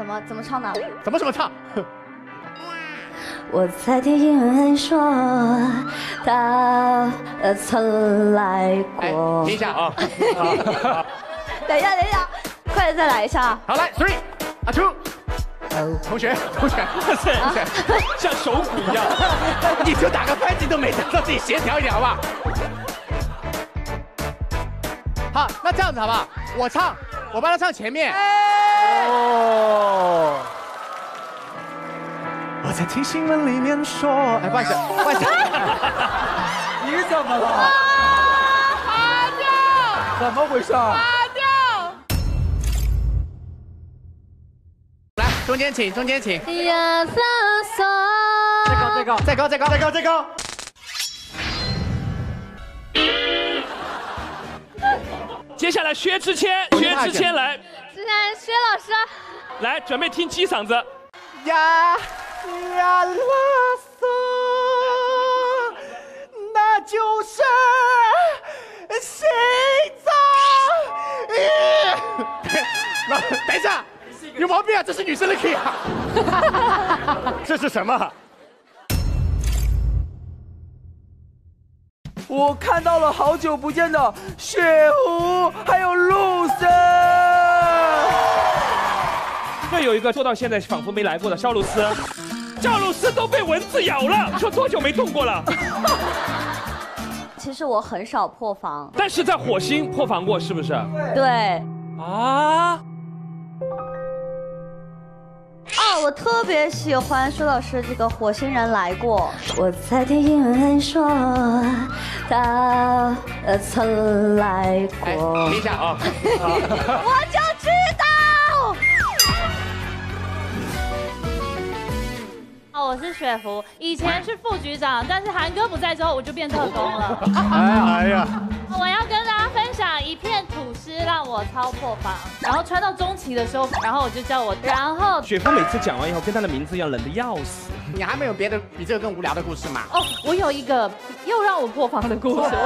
怎么唱的？ 怎么唱？ 我在听新闻说，他曾来过。 停一下啊！ 等一下，快点再来一下。 好，来 3、2。同学， 像手鼓一样， 你就打个拍子都没打到，自己协调一点好不好？好，那这样子好不好？我唱，我帮他唱前面。哦。我在听新闻里面说，哎，不好意思， 你怎么了？ 拔掉！ 怎么回事？ 拔掉！ 来，中间请。 呀撒撒， 再高。 接下来薛之谦来， 之前薛老师来准备听鸡嗓子。 呀啦嗦，那就是西藏。等一下，有毛病啊！这是女生的 key 啊！这是什么？ 我看到了好久不见的雪狐，还有陆森。 这有一个做到现在仿佛没来过的赵露思，赵露思都被蚊子咬了，说多久没动过了？ 其实我很少破防， 但是在火星破防过，是不是？ 对。 啊。 我特别喜欢舒老师这个火星人来过。我在听新闻说，他曾来过。 停一下啊！ 我就知道。 我是雪芙，以前是副局长，但是韩哥不在之后，我就变特工了。 哎呀！ 我要跟大家分享一片吐司让我超破防，然后穿到中期的时候，然后我就叫我，然后雪芙每次讲完以后，跟她的名字一样，冷得要死。 你还没有别的比这个更无聊的故事吗？ 哦，我有一个又让我破防的故事。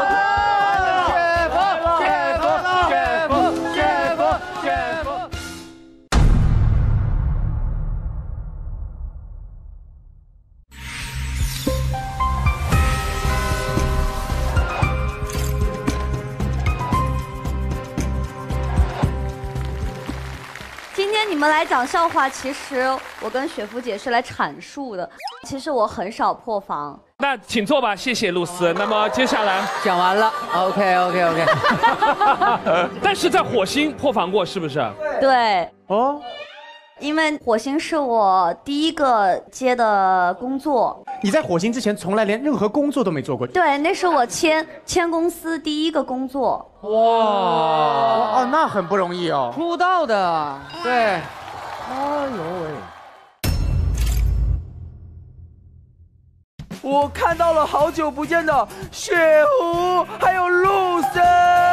雪芙。 今天你们来讲笑话，其实我跟雪芙姐是来阐述的。其实我很少破防。 那请坐吧，谢谢露丝。那么接下来讲完了 ，OK。 但是在火星破防过，是不是？ 对。 哦。 因为火星是我第一个接的工作。 你在火星之前从来连任何工作都没做过？ 对，那是我签公司第一个工作。 哇！哦，那很不容易哦。 出道的，对。 哎呦喂！ 我看到了好久不见的雪狐，还有陆森。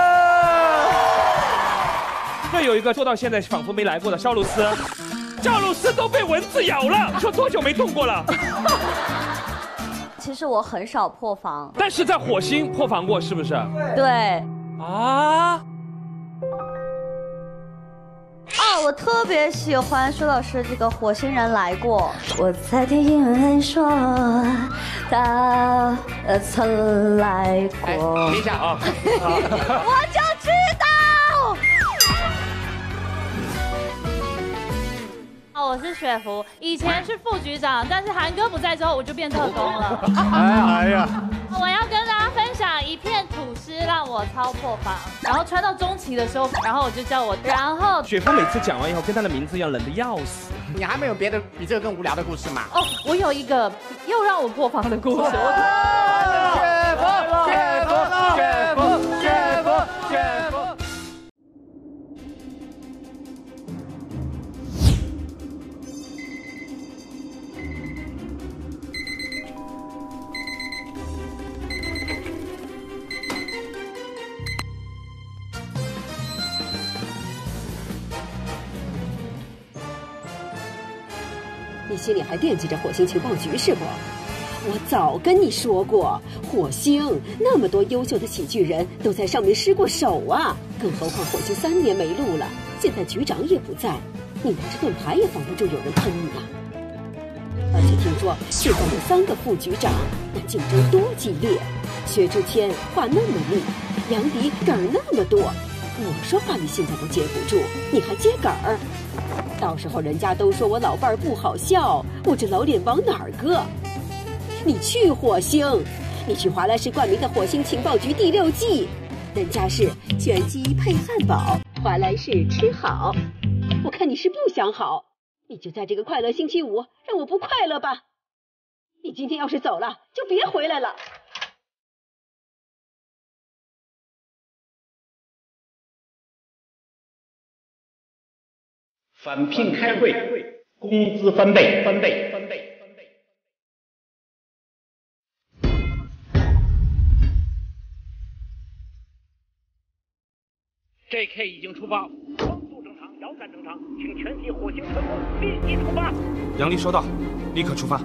这有一个做到现在仿佛没来过的赵露思，赵露思都被蚊子咬了，说多久没动过了？ 其实我很少破防， 但是在火星破防过，是不是？ 对。 啊。 我特别喜欢舒老师这个火星人来过。我在听新闻说，他曾来过。 停一下啊！ 我就知道。 我是雪芙，以前是副局长，但是韩哥不在之后，我就变特工了。 哎呀！ 我要跟大家分享一片吐司让我超破防，然后穿到中期的时候，然后我就叫我，然后雪芙每次讲完以后，跟她的名字一样，冷得要死。 你还没有别的比这个更无聊的故事吗？ 哦，我有一个又让我破防的故事。 雪芙。 你心里还惦记着火星情报局是不？我早跟你说过，火星那么多优秀的喜剧人都在上面失过手啊，更何况火星3年没录了，现在局长也不在， 你拿着盾牌也防不住有人喷你啊！而且听说现在有3个副局长，那竞争多激烈！薛之谦话那么密，杨迪梗儿那么多，我说话你现在都接不住，你还接梗儿？到时候人家都说我老伴儿不好笑，我这老脸往哪儿搁？你去火星，你去华莱士冠名的火星情报局第6季，人家是全鸡配汉堡，华莱士吃好。我看你是不想好，你就在这个快乐星期五让我不快乐吧。你今天要是走了，就别回来了。 返聘开会，工资翻倍。JK 已经出发，光速正常，遥感正常，请全体火星特工立即出发。 杨丽收到，立刻出发。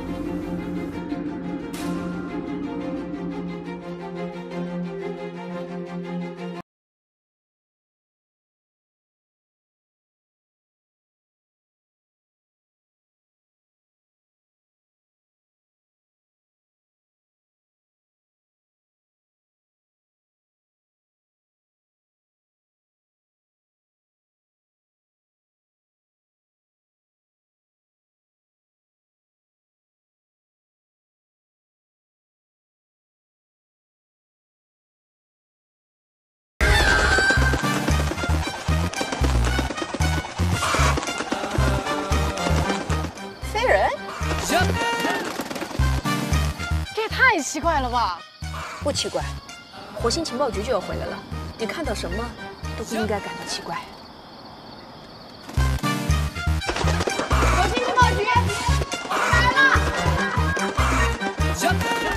太奇怪了吧？ 不奇怪，火星情报局就要回来了，你看到什么都不应该感到奇怪。